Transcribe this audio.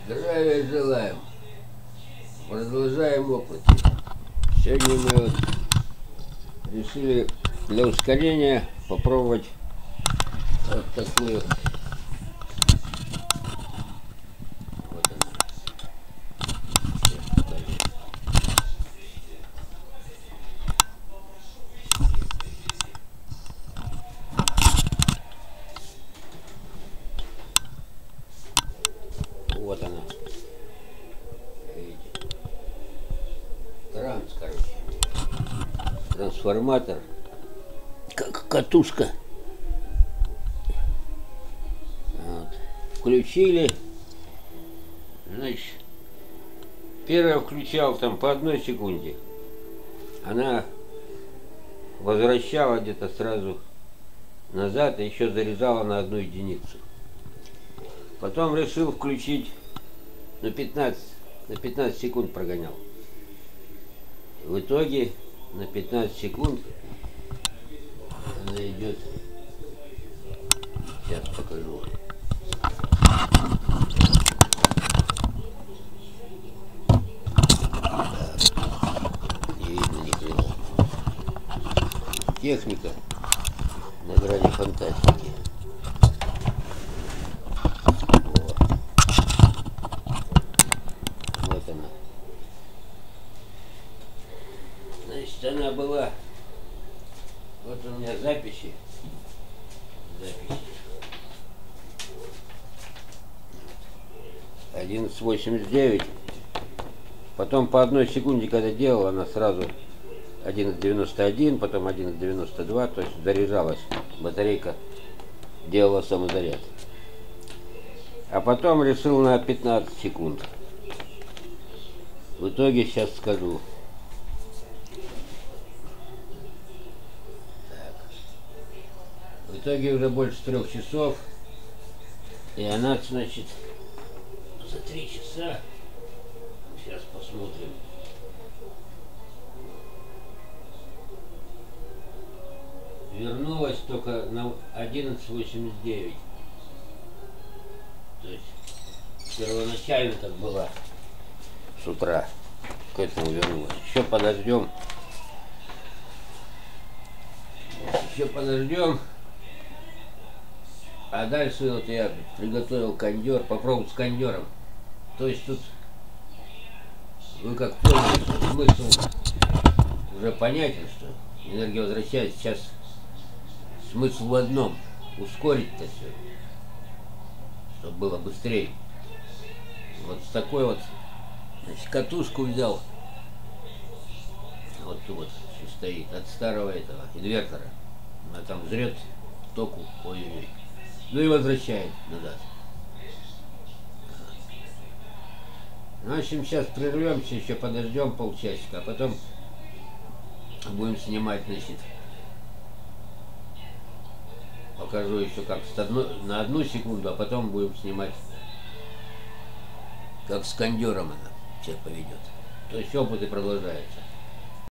Здравия желаем. Продолжаем опыт. Сегодня мы вот решили для ускорения попробовать вот такую. Вот она. Сейчас покажу. Вот она. Видите? Транс, короче. Трансформатор. Как катушка. Вот. Включили. Значит, первое включал там по 1 секунде. Она возвращала где-то сразу назад и еще заряжала на 1 единицу. Потом решил включить на 15 секунд прогонял. В итоге на 15 секунд она идет. Сейчас покажу. Так. Не видно ни хрена. Техника на грани фантастики. Вот она. Значит, она была. Вот у меня записи. 11.89. Потом по 1 секунде, когда делал, она сразу 11.91, потом 11.92, то есть заряжалась. Батарейка делала самозаряд. А потом решил на 15 секунд. В итоге сейчас скажу. В итоге уже больше 3 часов. И она, значит, за 3 часа. Сейчас посмотрим. Вернулась только на 11.89. То есть первоначально так была с утра. К этому вернулась. Еще подождем. Еще подождем. А дальше вот я приготовил кондер, попробовать с кондером. То есть тут вы как поняли, что смысл уже понятен, что энергия возвращается. Сейчас смысл в одном. Ускорить-то все, чтобы было быстрее. Вот с такой вот, значит, катушку взял. Вот тут вот еще стоит от старого этого инвертора. Она там жрет току. Ой-ой-ой. Ну и возвращает назад. В общем, сейчас прервемся, еще подождем полчасика, а потом будем снимать, значит, покажу еще как на 1 секунду, а потом будем снимать, как с кондером она себя поведет. То есть опыты продолжаются.